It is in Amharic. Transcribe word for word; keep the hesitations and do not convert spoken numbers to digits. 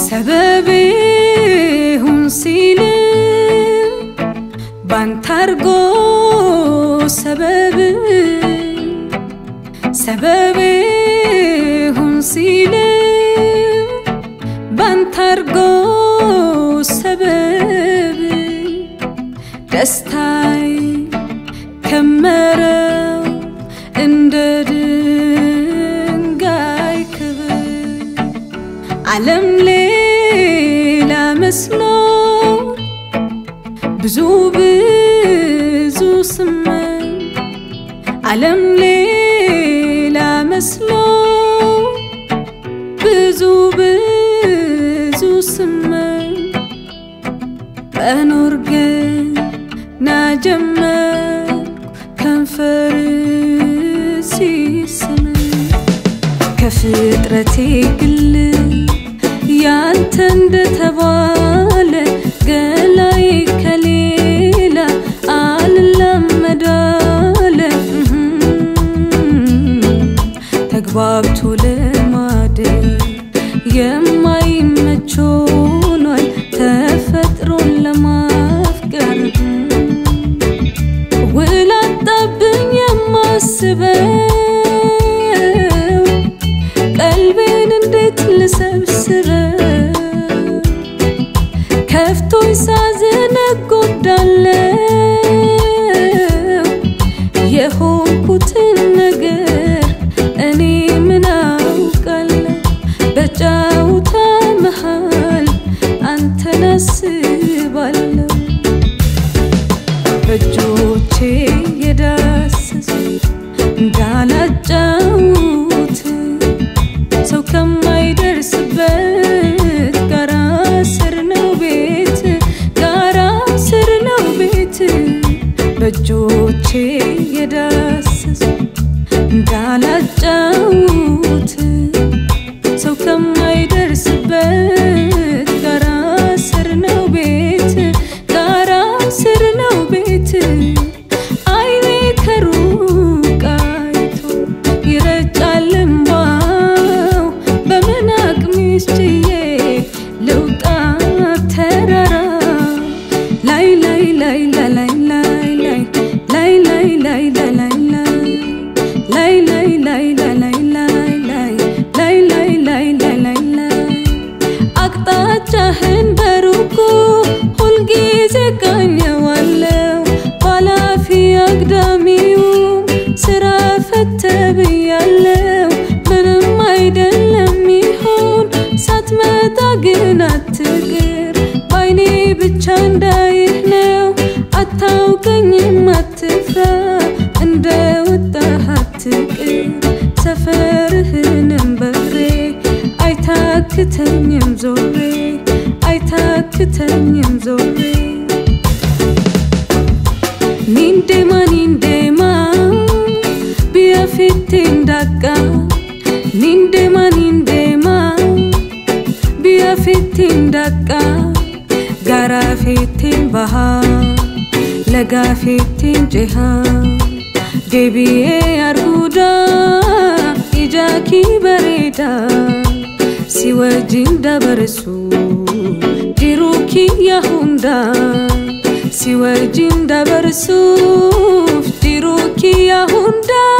سببي هون سيلم بانتارغو سببي سببي هون سيلم بانتارغو سببي دستاي كمرو انددن غاي كبر عالم ليلا مسلو بزو بزو سمن عالم ليلا مسلو بزو بزو سمن بانورغن ناجمر كنفرسي سمن كفطرتي كل يانت اندتباله قلاي كليله علمداله تغبابتو لماده يمايمچونال تفطرون لمافكر ولطبن يماسبه قلبين اندت لسبسبه كفتو يسازن قدالو يهونكوتن نجر اني مناوقالو بجاوتا محال انت نسبالو بجوچي يداسس እንዳላጫውት ሰው ከማይደርስበት ጋራ ስር ነው ቤት ጋራ ስር ነው ቤት በጆቼ የዳሰስ እንዳላጫውት ሰው ከማይደርስበት ጋራ ስር ነው ቤት ጋራ ስር ነው ቤት አይኔ ከሩቅ አይቶ ይረጫልምባው በምን አቅምሽዬ ልውጣ ተራራ ላይ ላይ ላይ ላይ ላይ ላይ ላይ ላይ ላይ ላይ ላይ ላይ ላይ ላይ ላይ ላይ ላይ ላይ አቅጣጫህን በሩቁ ሁልጊዜ ቃኘዋለው ባላፊ አግዳሚው ስራ ፈተብያለው ምንም አይደለም ይሆን ሳትመጣ ግን አትቅር ባይኔ ብቻ እንዳይህ ነው አታውቀኝም አትፍራ እንደወጣህ አትቅር ሰፈርህንም በሬ አይታክተኝም ዞሬ አይታክተኝም ዞሬ ኒንዴማ ኒንዴማ ቢያፊቴን ዳቃ ኒንዴማ ኒንዴማ ቢያፊቴን ዳቃ ጋራፊቴን ባሃ ለጋፊቴን ጭሃ ደቢዬ አርጉዳ ኢጃኪ በሬዳ ሲወጂን ዳበርሱ ዲሩኪ ያሁንዳ ሲወጂን ዳበርሱ ዲሩኪ ያሁንዳ